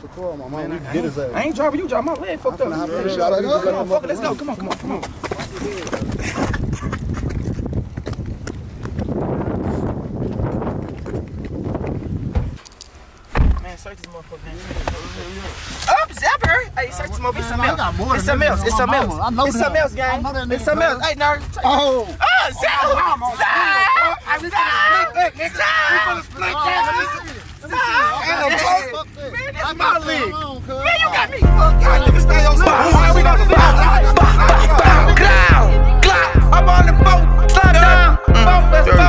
the car, my man. We did his ass. I ain't driving, you drive my leg fucked up. Come on, fuck it, let's go. Come on. Man, search this motherfucker. Up, Zapper! Hey, search this motherfucker. It's something else. It's something else, gang. It's something else. Hey, nerd. Oh! Zapper! That's my leg. Man, you got me fucked up. I'm on the boat. Slide down. Let's go.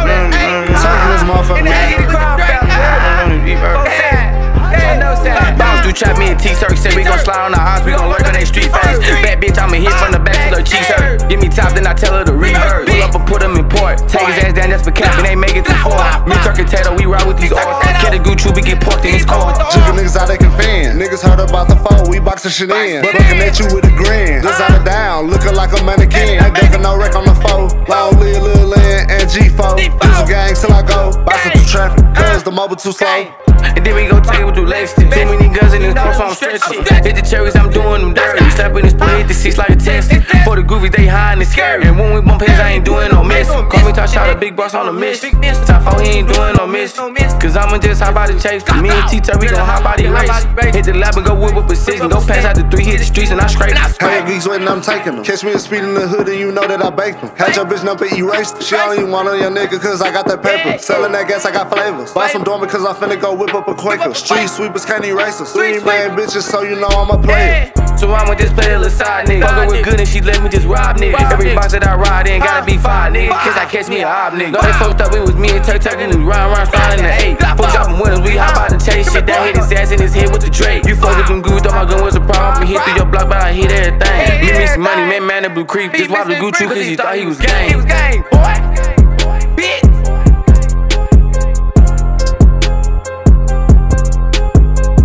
Do trap me and T-Cirque, say we gon' slide on the odds, we gon' lurk on they street face. Bad bitch, I'ma hit from the back till her cheeks hurt. Give me top, then I tell her to reverse. Pull up and put him in port. Take his ass down just for cap, and they make it too far. Me, turkey, tato, we ride with these oars. Kid a good true, we get porked in his car. Jigging niggas out they can fan. Niggas heard about the foe, we boxing shit in. Looking at you with a grin. Just out of down, looking like a mannequin. Ain't ducking no wreck on the foe. Long live Lil Lynn and G4. Use a gang till I go. Boxing through traffic, cause the mobile too slow. And then we gon' take it with the legs. Too many guns in this car, so I'm stretching. Hit the cherries, I'm doing them dirty. Slapping this play, hit the seats like a test. For the goofies, they high and it's scary. And when we bump heads, I ain't doing no miss. Call me top shot, a big boss on the miss. Top 4, he ain't doing no miss. Cause I'ma just hop out the chase. Me and T-Tur, we gon' hop out the race. Hit the lab and go whip up a 6. And go pass out the 3, hit the streets and I scrape. Hey, geeks waiting, I'm taking them. Catch me a speed in the hood and you know that I baked them. Had your bitch number erased. She don't even want on your nigga cause I got that paper. Selling that gas, I got flavors. Buy some dormant cause I'm finna go whip up a Quaker. Street sweepers can't erase us. 3 man bitches, so you know I'm a player. So I'ma just play a little side nigga. Fuck her with good and she let me just rob niggas. Every box that I ride in gotta be 5 niggas. Cause I catch me a ob nigga. Though they fucked up, it was me and Turk and this round starting in the 8. Fuck dropping winners, we hop out to chase shit. That hit his ass in his head with the Drake. You fuck with them good, thought my gun was a problem. I hit through your block, but I hit everything. Give me some money, man, that blue creep. Just watch the Gucci cause he thought he was gang.